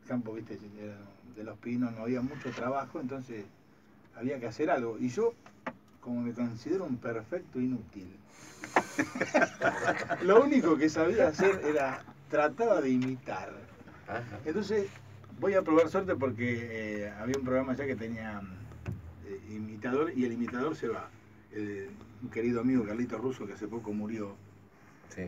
campo, viste, de Los Pinos, no había mucho trabajo, entonces había que hacer algo. Y yo, como me considero un perfecto inútil, lo único que sabía hacer era, trataba de imitar. Entonces, voy a probar suerte porque había un programa allá que tenía imitador, y el imitador se va. Un querido amigo, Carlitos Russo, que hace poco murió, Sí.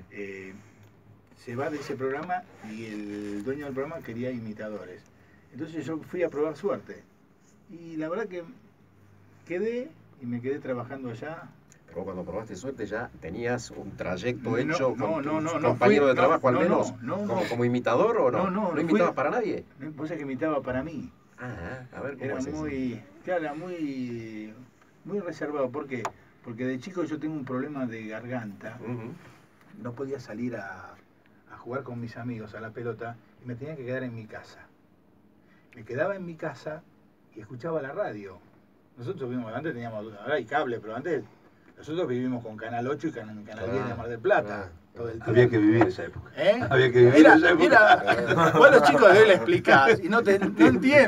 se va de ese programa y el dueño del programa quería imitadores. Entonces yo fui a probar suerte. Y la verdad que quedé y me quedé trabajando allá. Pero cuando probaste suerte ya tenías un trayecto No, hecho no, con no, tus no, compañeros de no, trabajo al no, menos, no, como imitador o no? No ¿No imitabas para nadie? Vos sabés que imitaba para mí. Ah, a ver cómo Era es eso. claro, era muy reservado. ¿Por qué? Porque de chico yo tengo un problema de garganta. No podía salir a jugar con mis amigos a la pelota y me tenía que quedar en mi casa. Me quedaba en mi casa y escuchaba la radio. Nosotros vivimos, antes teníamos, ahora hay cable, pero antes nosotros vivimos con Canal 8 y Canal 10 de Mar del Plata. Todo el tiempo. Había que vivir esa época. Había que vivir esa época. Vos los chicos de hoy le explicás y no entienden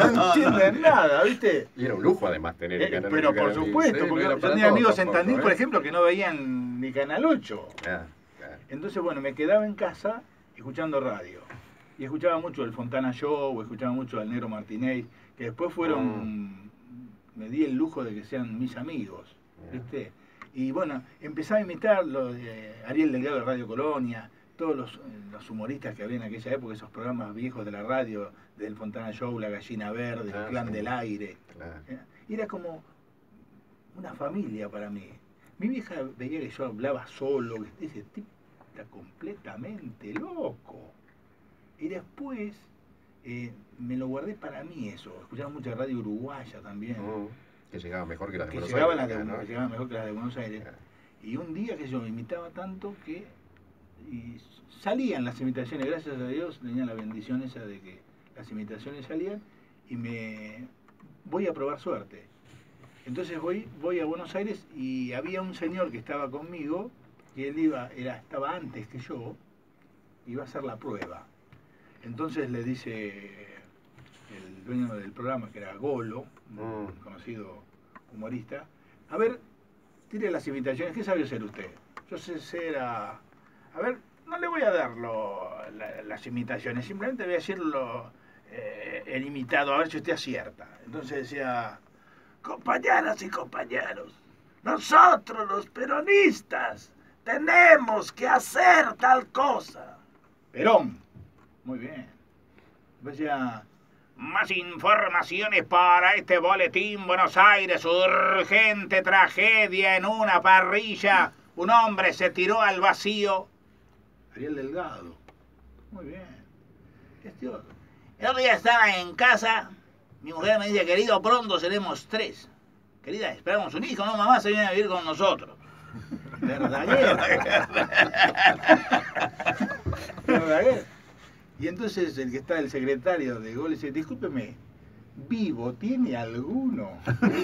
nada, ¿viste? Y era un lujo además tener el Canal 8. Pero por supuesto, porque yo tenía amigos en Tandil, por ejemplo, que no veían ni Canal 8. Entonces, bueno, me quedaba en casa escuchando radio. Y escuchaba mucho el Fontana Show, escuchaba mucho al Negro Martínez, que después fueron, me di el lujo de que sean mis amigos, ¿viste? Y bueno, empezaba a imitar los de Ariel Delgado de Radio Colonia, todos los humoristas que había en aquella época, esos programas viejos de la radio, del Fontana Show, La Gallina Verde, El Clan del Aire. Y era como una familia para mí. Mi vieja veía que yo hablaba solo, que ese tipo está completamente loco. Y después me lo guardé para mí eso. Escuchaba mucha radio uruguaya también. Que llegaba mejor que las de Buenos Aires. Que llegaban mejor que las de Buenos Aires. Y un día que yo imitaba tanto que salían las imitaciones, gracias a Dios tenía la bendición esa de que las imitaciones salían y me voy a probar suerte. Entonces voy a Buenos Aires y había un señor que estaba conmigo, que él estaba antes que yo, iba a hacer la prueba. Entonces le dice el dueño del programa, que era Golo, un conocido humorista, a ver, tire las imitaciones, ¿qué sabe hacer usted? Yo sé hacer a ver, no le voy a dar las imitaciones, simplemente voy a decirlo el imitado, a ver si usted acierta. Entonces decía, compañeras y compañeros, nosotros los peronistas tenemos que hacer tal cosa. Perón. Muy bien. Decía, más informaciones para este boletín. Buenos Aires, urgente tragedia en una parrilla. Un hombre se tiró al vacío. Ariel Delgado. Muy bien. El otro día estaba en casa. Mi mujer me dice, querido, pronto seremos 3. Querida, esperamos un hijo, no, mamá se viene a vivir con nosotros. Verdaguer. Verdaguer. Y entonces el secretario de Gol dice, discúlpeme, ¿vivo tiene alguno?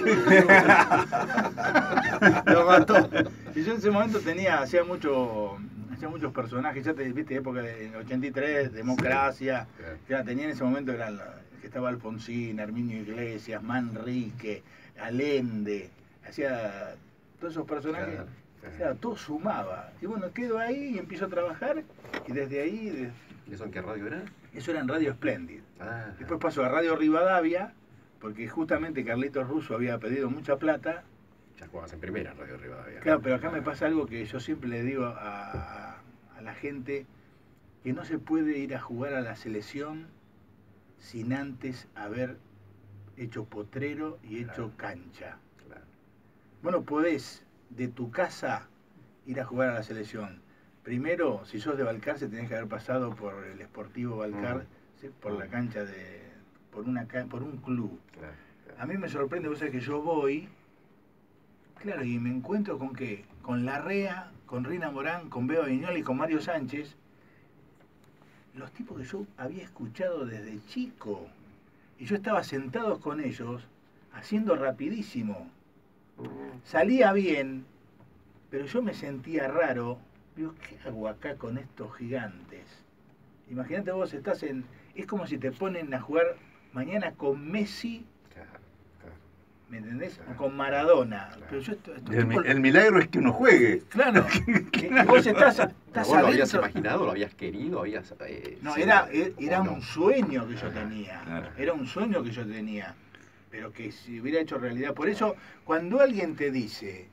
Lo mató. Y yo en ese momento hacía muchos personajes, ya te viste, época de 83, Democracia, ya tenía en ese momento, que estaba Alfonsín, Herminio Iglesias, Manrique, Allende, hacía todos esos personajes, todo sumaba. Y bueno, quedo ahí y empiezo a trabajar, y desde ahí... ¿Y eso en qué radio era? Eso era en Radio Splendid. Después pasó a Radio Rivadavia, porque justamente Carlitos Russo había pedido mucha plata. Ya jugabas en primera en Radio Rivadavia. Claro, pero acá me pasa algo que yo siempre le digo a la gente, que no se puede ir a jugar a la selección sin antes haber hecho potrero y hecho cancha. Bueno, podés de tu casa ir a jugar a la selección. Primero, si sos de Balcarce, tenés que haber pasado por el Sportivo Balcarce, por la cancha por un club. A mí me sorprende, vos sabés que yo voy, claro, y me encuentro con ¿qué? Con Larrea, con Rina Morán, con Beba Viñola y con Mario Sánchez, los tipos que yo había escuchado desde chico. Y yo estaba sentado con ellos, haciendo rapidísimo. Salía bien, pero yo me sentía raro. Digo, ¿qué hago acá con estos gigantes? Imagínate vos estás en... Es como si te ponen a jugar mañana con Messi, Claro, claro. ¿me entendés? Claro. O con Maradona. Claro. Pero yo estos El, tipos- el milagro es que uno juegue. Claro. Y vos estás ¿Pero vos lo habías adentro. imaginado, lo habías querido, habías... No, sido- era o no? un sueño que yo Ajá, tenía. claro. Era un sueño que yo tenía. Pero que si hubiera hecho realidad. Por eso, cuando alguien te dice,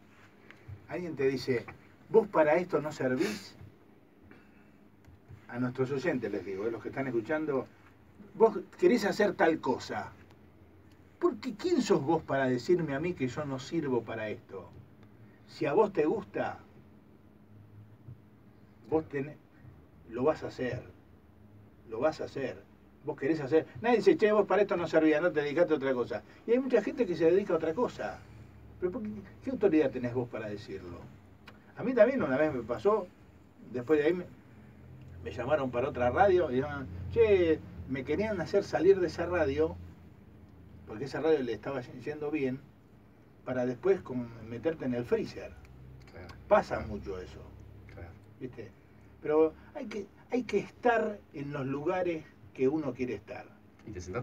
vos para esto no servís, a nuestros oyentes les digo, los que están escuchando, vos querés hacer tal cosa. Porque ¿quién sos vos para decirme a mí que yo no sirvo para esto? Si a vos te gusta, lo vas a hacer. Lo vas a hacer. Vos querés hacer. Nadie dice, che, vos para esto no servías, no te dedicaste a otra cosa. Y hay mucha gente que se dedica a otra cosa. Pero ¿qué autoridad tenés vos para decirlo? A mí también una vez me pasó, después de ahí me llamaron para otra radio y dijeron, che, me querían hacer salir de esa radio, porque esa radio le estaba yendo bien, para después meterte en el freezer. Claro, Pasa mucho eso, claro. ¿viste? Pero hay que estar en los lugares que uno quiere estar. Y te